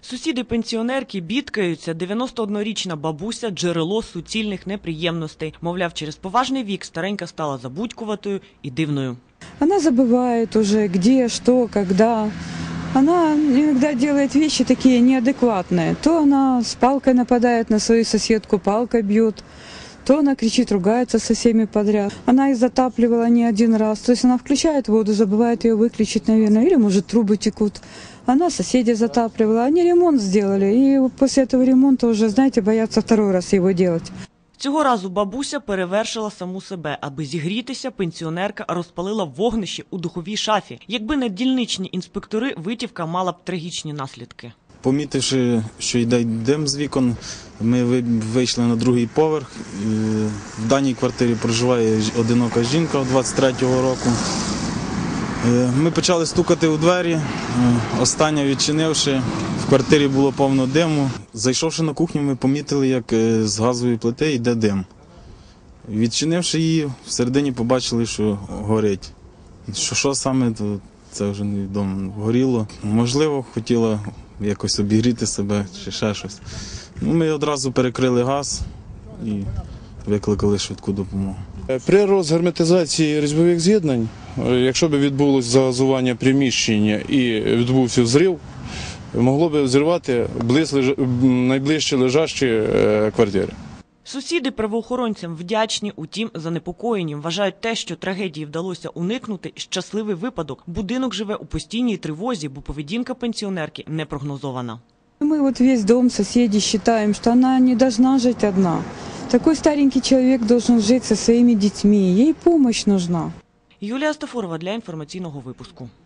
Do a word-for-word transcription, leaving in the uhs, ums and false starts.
Сусіди пенсіонерки бідкаються, дев'яностооднорічна бабуся – джерело суцільних неприємностей. Мовляв, через поважний вік старенька стала забудькуватою і дивною. Она забывает уже, где, что, когда. Она иногда делает вещи такие неадекватные. То она с палкой нападает на свою соседку, палкой бьет, то она кричит, ругается со всеми подряд. Она их затапливала не один раз. То есть она включает воду, забывает ее выключить, наверное, или, может, трубы текут. Она соседей затапливала, они ремонт сделали. И после этого ремонта уже, знаете, боятся второй раз его делать. Цього разу бабуся перевершила саму себе. Аби зігрітися, пенсіонерка розпалила вогнище у духовій шафі. Якби не дільничні інспектори, витівка мала б трагічні наслідки. Помітивши, що йде дим з вікон, ми вийшли на другий поверх. В даній квартирі проживає одинока жінка двадцять третього року. Ми почали стукати у двері, остання відчинивши, в квартирі було повно диму. Зайшовши на кухню, ми помітили, як з газової плити йде дим. Відчинивши її, всередині побачили, що горить. Що, що саме, то це вже невідомо. Горіло. Можливо, хотіла якось обігріти себе чи ще щось. Ну, ми одразу перекрили газ і викликали швидку допомогу. При розгерметизації різьбових з'єднань, якщо б відбулося загазування приміщення і відбувся взрив, могло б взірвати найближче лежачі квартири. Сусіди правоохоронцям вдячні, утім занепокоєні. Вважають те, що трагедії вдалося уникнути, щасливий випадок. Будинок живе у постійній тривозі, бо поведінка пенсіонерки не прогнозована. Мы вот весь дом, соседи считаем, что она не должна жить одна. Такой старенький человек должен жить со своими детьми, ей помощь нужна. Юлія Стафурова для інформаційного випуску.